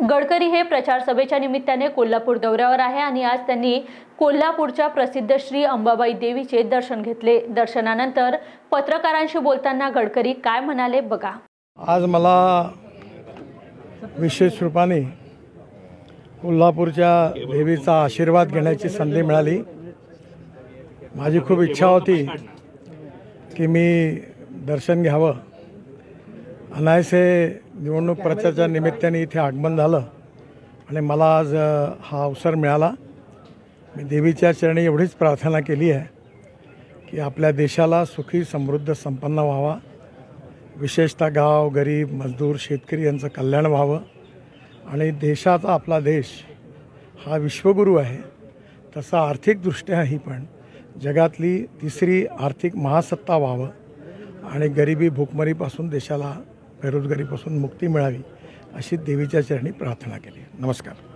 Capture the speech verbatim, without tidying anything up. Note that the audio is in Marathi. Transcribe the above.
गडकरी हे प्रचार सभेच्या निमित्ताने कोल्हापूर दौऱ्यावर आहे आणि आज त्यांनी कोल्हापूरच्या प्रसिद्ध श्री अंबाबाई देवीचे दर्शन घेतले। दर्शनानंतर पत्रकारांशी बोलताना गडकरी काय म्हणाले बघा। आज मला विशेष रूपाने कोल्हापूरच्या देवीचा आशीर्वाद घेण्याची संधी मिळाली। माझी खूप इच्छा होती की मी दर्शन घ्यावं। अनायसे निवडणूक प्रचाराच्या निमित्ताने इथे आगमन झालं आणि मला आज हा अवसर मिळाला। मी देवीच्या चरणी एवढीच प्रार्थना केली आहे की आपल्या देशाला सुखी समृद्ध संपन्न व्हावा, विशेषतः गाव गरीब मजदूर शेतकरी यांचं कल्याण व्हावं आणि देशाचा आपला देश हा विश्वगुरू आहे तसा आर्थिकदृष्ट्याही पण जगातली तिसरी आर्थिक महासत्ता व्हावं आणि गरिबी भूकमरीपासून देशाला बेरोजगारीपासून मुक्ती मिळावी अशी देवीच्या चरणी प्रार्थना केली। नमस्कार।